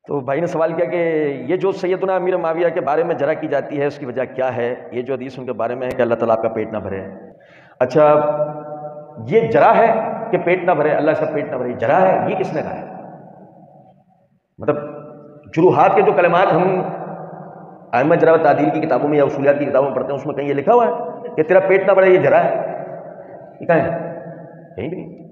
تو بھائی نے سوال کیا کہ یہ جو سیدنا امیر معاویہ کے بارے میں جرح کی جاتی ہے اس کی وجہ کیا ہے؟ یہ جو حدیث ان کے بارے میں ہے کہ اللہ تعالیٰ آپ کا پیٹ نہ بھرے. اچھا یہ جرح ہے کہ پیٹ نہ بھرے، اللہ اس کا پیٹ نہ بھرے، جرح ہے، یہ کس نے کہا ہے؟ مطلب جروحات کے جو کلمات ہم ائمہ جرح و تعدیل کی کتابوں میں یا اصولیات کی کتابوں میں پڑھتے ہیں، اس میں کہیں یہ لکھا ہوا ہے کہ تیرا پیٹ نہ بھرے یہ جرح ہے؟ یہ کہیں ہے؟ کہیں بھی نہیں.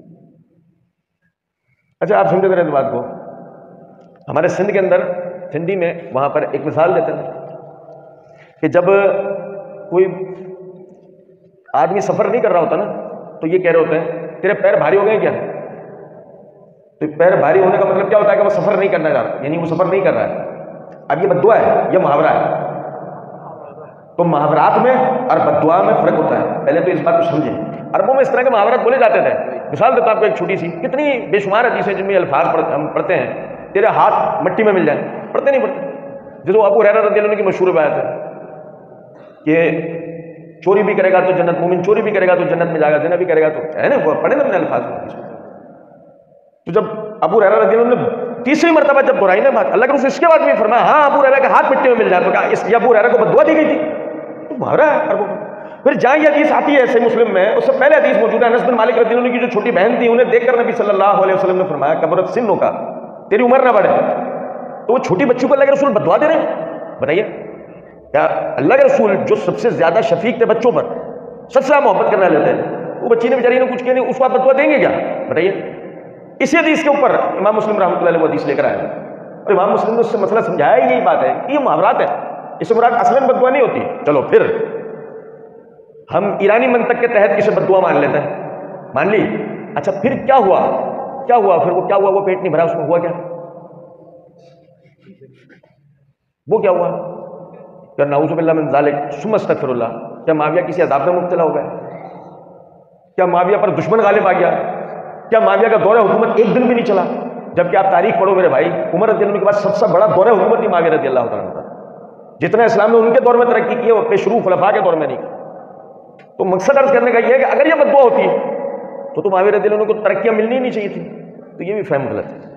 اچھا آپ سمجھے میرے بات کو. ہمارے سندھ کے اندر، سندھی میں، وہاں پر ایک مثال دیتے ہیں کہ جب کوئی آدمی سفر نہیں کر رہا ہوتا نا تو یہ کہہ رہے ہوتے ہیں تیرے پیر بھاری ہو گئے کیا؟ تو پیر بھاری ہونے کا مطلب کیا ہوتا ہے کہ وہ سفر نہیں کرنا چاہ رہا، یعنی وہ سفر نہیں کر رہا ہے. اب یہ بد دعا ہے، یہ محاورہ ہے. تو محاورات میں اور بد دعا میں فرق ہوتا ہے، پہلے تو اس بات کو سمجھیں. عربوں میں اس طرح کے محاورات بولے جاتے تھے. مثال دیتا ہوں آپ کو ایک چھوٹی سی، کتنی بے شمار حدیثیں جن میں الفاظ ہم پڑھتے ہیں تیرے ہاتھ مٹی میں مل جائیں، پڑھتے نہیں پڑھتے. جیسے ابو ہریرہ رضی اللہ عنہ کی مشہور روایت ہے کہ چوری بھی کرے گا تو جنت، مومن چوری بھی کرے گا تو جنت میں جائے گا، زنا بھی کرے گا تو ہے نا، وہ پڑھے نا الفاظ. تو جب ابو ہریرہ رضی اللہ عنہ نے تیسری مرتبہ جب برائی نے بات، اللہ کے رسول اس کے بعد بھی فرمایا ہاں ابو ہریرہ کے ہاتھ مٹی میں مل جائے، تو کہا اس یہ ابو ہریرہ کو بد دعا دی گئی تھی؟ تو محاورہ ہے عربوں میں. پھر جہاں یہ حدیث آتی ہے صحیح مسلم میں، اس سے پہلے حدیث موجود ہے. انس بن مالک رضی اللہ عنہ کی جو چھوٹی بہن تھی، انہیں دیکھ کر نبی صلی اللہ علیہ وسلم نے فرمایا کبرت سنوں کا، تیری عمر نہ بڑھے. تو وہ چھوٹی بچی کو اللہ کے رسول بد دعا دے رہے ہیں؟ بتائیے کیا اللہ کے رسول جو سب سے زیادہ شفیق تھے بچوں پر، سب سے زیادہ محبت کرنا لیتے ہیں، وہ بچی نے بیچاری نے کچھ کیا نہیں، اس کو آپ بد دعا دیں گے کیا؟ بتائیے. اسی حدیث کے اوپر امام مسلم رحمۃ اللہ علیہ وہ حدیث لے کر آئے اور امام مسلم نے اس سے مسئلہ سمجھایا. یہی بات ہے کہ یہ محاورات ہے، اس سے مراد اصلاً بد دعا نہیں ہوتی. چلو پھر ہم ایرانی منطق کے تحت کسی بد دعا مان لیتے ہیں، مان لی. اچھا پھر کیا ہوا؟ کیا ہوا پھر؟ وہ کیا ہوا؟ وہ پیٹ نہیں بھرا، اس میں ہوا کیا؟ وہ کیا ہوا؟ کیا نعوذ باللہ من ذالک ثم استغفر اللہ، کیا معاویہ کسی عذاب میں مبتلا ہو گیا؟ کیا معاویہ پر دشمن غالب آ گیا؟ کیا معاویہ کا دور حکومت ایک دن بھی نہیں چلا؟ جبکہ آپ تاریخ پڑھو میرے بھائی، عمر رضی اللہ عنہ کے بعد سب سے بڑا دور حکومت ہی معاویہ رضی اللہ عنہ کا. جتنا اسلام نے ان کے دور میں ترقی کی ہے وہ پیشرو خلفاء کے دور میں نہیں کی. تو مقصد عرض کرنے کا یہ ہے کہ اگر یہ بد دعا ہوتی تو معاویہ رضی اللہ عنہ کو ترقیاں ملنی نہیں چاہیے تھی. تو یہ بھی فہم غلط ہے.